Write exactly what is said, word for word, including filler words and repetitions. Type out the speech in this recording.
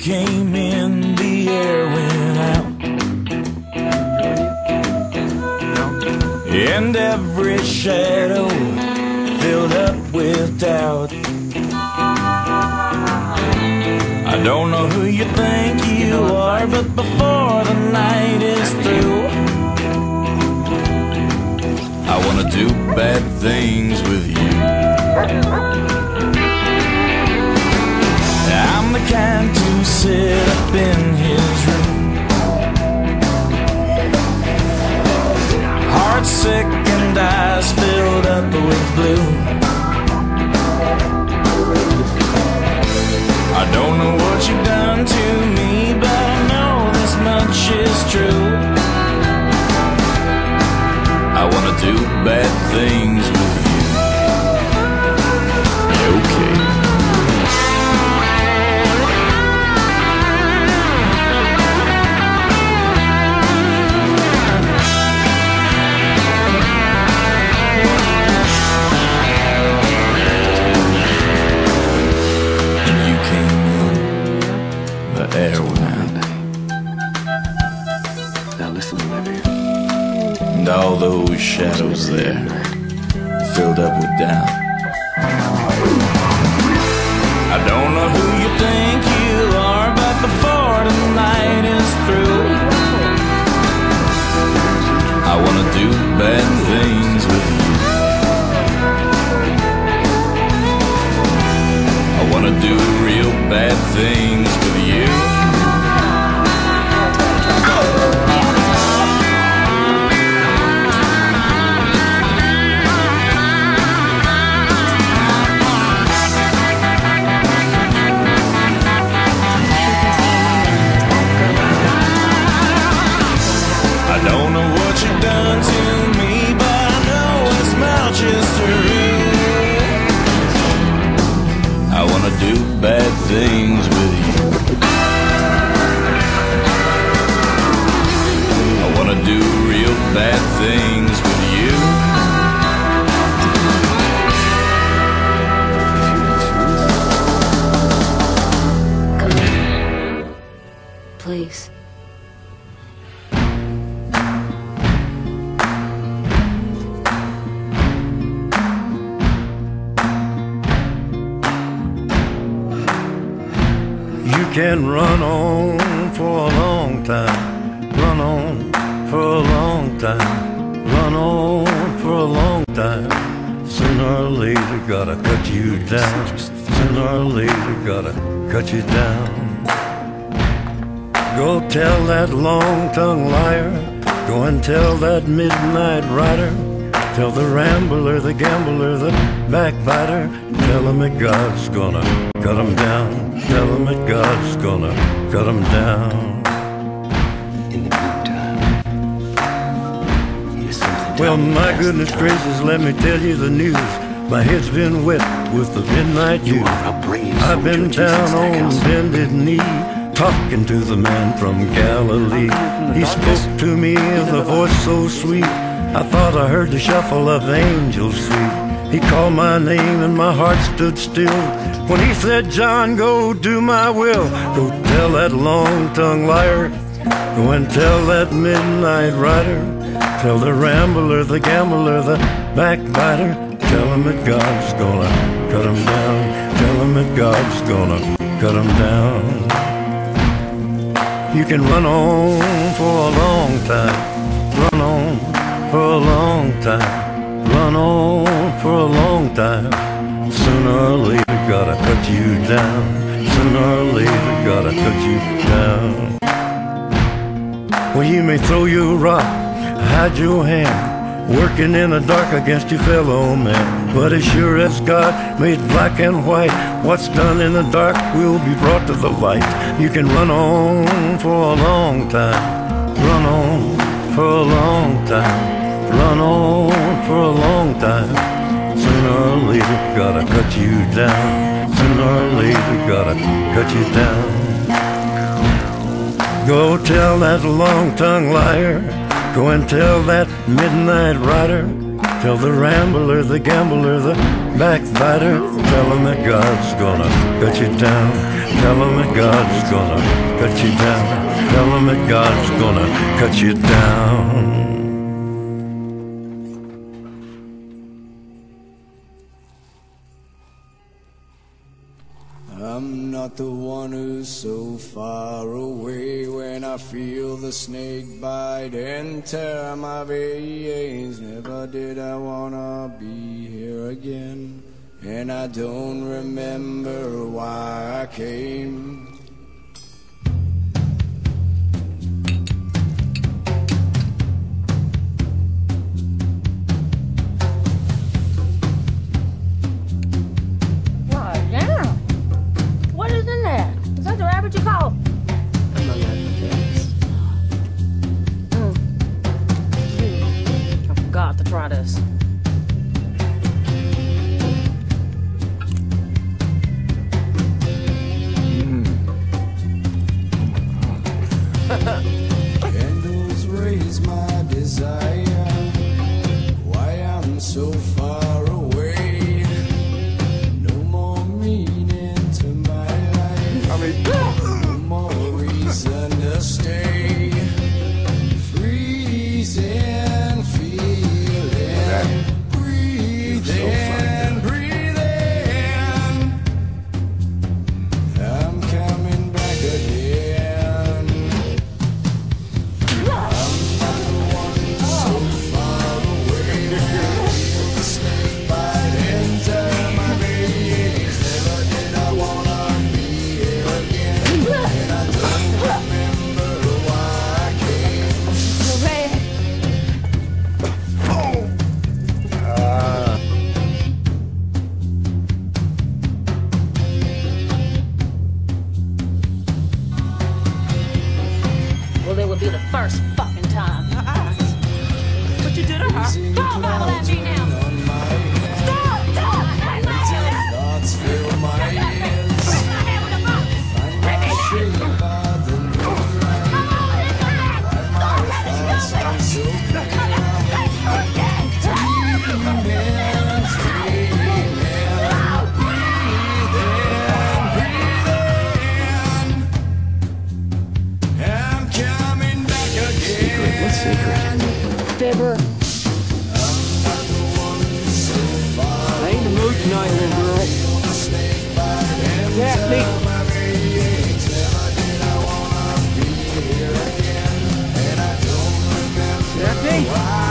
came in, the air went out, and every shadow filled up with doubt. I don't know who you think you are, but before the night is through, I wanna do bad things with you. I'm the kind to sit up in his room, heart sick and eyes filled up with blue. I don't know what you've done to me, but I know this much is true. I wanna do bad things with you. Okay. Air went. Now listen, Olivia. And all those shadows there filled up with doubt. I don't know who you think you are, but before the night is through, I wanna do bad things with you. I wanna do real bad things with you. I don't know what you've done to me, but I know this much is true. I wanna do bad things with you. I wanna do real bad things with you. Come here. Please. You can run on for a long time, run on for a long time, run on for a long time. Sooner or later gotta cut you down, sooner or later gotta cut you down. Go tell that long-tongued liar, go and tell that midnight rider, tell the rambler, the gambler, the backbiter, tell him that God's gonna cut him down. Tell him that God's gonna cut him down. In the meantime, here's something. Well, my goodness gracious, let me tell you the news. My head's been wet with the midnight dew. You are a brave I've been soldier, down Jesus on Stackhouse. bended knee, talking to the man from Galilee. He spoke to me with a voice so sweet, I thought I heard the shuffle of angels sweet. He called my name and my heart stood still when he said, John, go do my will. Go tell that long-tongued liar, go and tell that midnight rider, tell the rambler, the gambler, the backbiter, tell him that God's gonna cut him down. Tell him that God's gonna cut him down. You can run on for a long time, run on for a long time, run on for a long time. Sooner or later gotta cut you down, sooner or later gotta cut you down. Well, you may throw your rock, hide your hand, working in the dark against your fellow man, but as sure as God made black and white, what's done in the dark will be brought to the light. You can run on for a long time, run on for a long time, run on for a long time. Sooner or later gotta cut you down, sooner or later gotta cut you down. Go tell that long-tongued liar, go and tell that midnight rider, Tell the rambler, the gambler, the backbiter, tell him that God's gonna cut you down. Tell him that God's gonna cut you down. Tell him that God's gonna cut you down. I'm not the one who's so far away when I feel the snake bite and tear my veins. Never did I wanna be here again, and I don't remember why I came. What you call? I'm not this. Mm. I forgot to try this. Candles raise my desire. Why I'm so far away. No more meaning to my life. I mean, no more reason to stay. Freezing, feeling, breathing, breathing. I'm coming back again. I'm not the one so far away. The snake bite into my veins. Never did I wanna be here again, and I don't remember why I came. Well, it would be the first fucking time. What you did to her? Stop all at me now! Stop! Stop! Thoughts fill my ears. Find my shape by the moonlight. Why my thoughts are so clear. Dreaming, dreaming, breathing, breathing. I'm coming back again. What secret? Fibber. I ain't in the mood tonight, little girl. Yeah, me. Daphne?